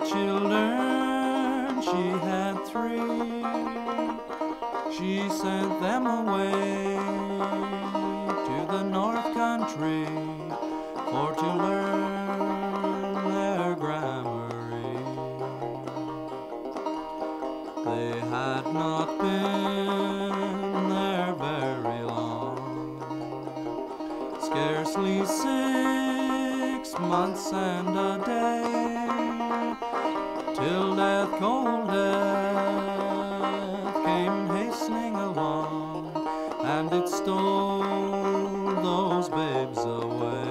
children, she had 3. She sent them away to the North Country for to learn their grammary. They had not been there very long, scarcely 6 months and a day, till death, cold death, came hastening along, and it stole those babes away.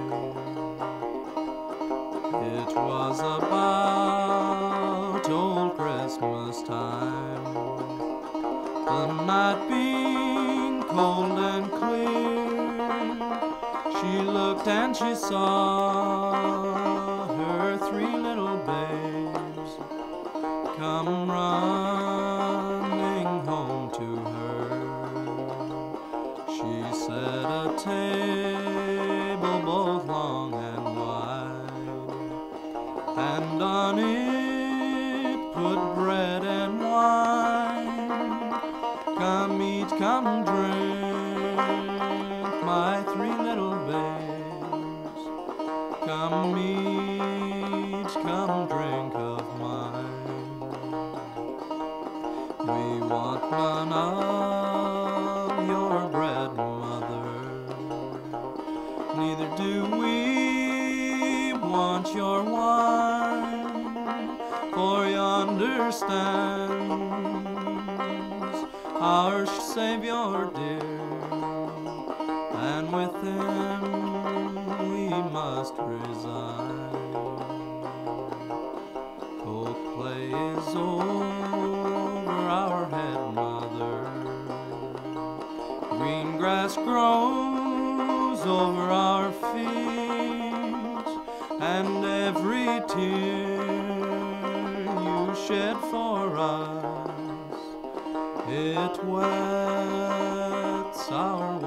It was about old Christmas time, the night being cold and clear. She looked and she saw her 3 little babes come running home to her. She set a table both long and wide, and on it put bread and wine. Come eat, come drink, my 3 little babes. Come eat, come drink of mine. We want none of your bread, mother, neither do we want your wine, for yonder stands our Savior dear, and with him we must resign. Folk play is over our head, mother, green grass grows over our feet, and every tear you shed for us, it wets our